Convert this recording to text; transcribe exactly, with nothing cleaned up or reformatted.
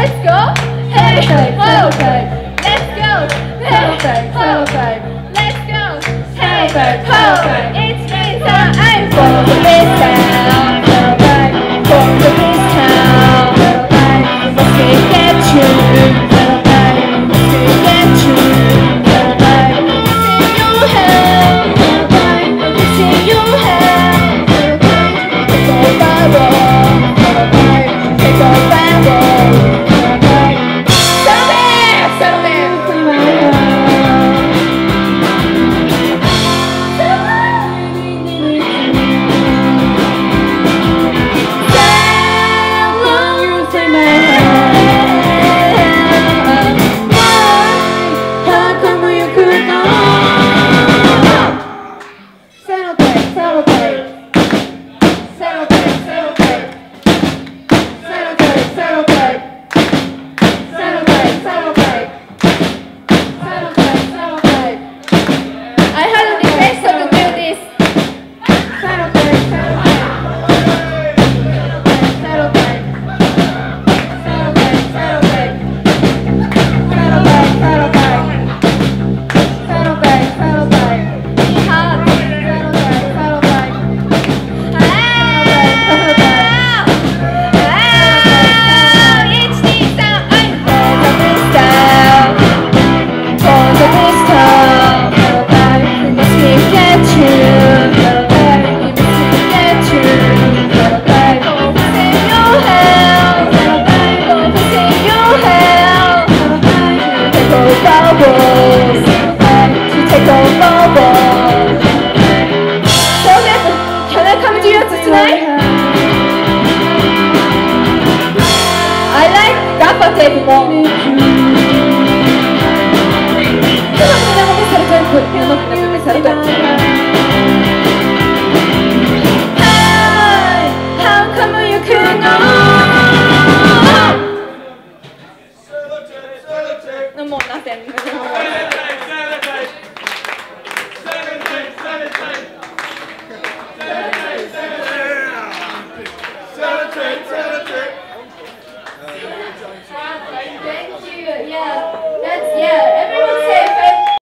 let's go. Hey, whoa. Sellotape, Let's go. Hey, sellotape, whoa. sellotape, Let's go. Hey, Sellotape, whoa. sellotape. It's Lisa. I'm from the big town. sellotape, From the big town. sellotape, Must we get you? sellotape, Must we get you? sellotape, In your hand. sellotape, It's in your hand. sellotape, Take a barrel. sellotape, Take a barrel. sellotape. Sellotape. Sellotape. Free my hand. Free my hand. How come you could not? Sellotape, sellotape, sellotape, sellotape, sellotape, sellotape, sellotape, sellotape, sellotape, sellotape. I had a request to do this. Sellotape, sellotape, sellotape, sellotape, sellotape, sellotape, sellotape, sellotape, sellotape, Hard. sellotape, sellotape. Ah! Ah! It's Lisa. I'm from the big town. From the big town. We must get you. We must get you. Focus in your hand. Focus in your hand. Take over bubbles. Take over bubbles. So Jeff, can I come to yours tonight? I like gaffer tape more.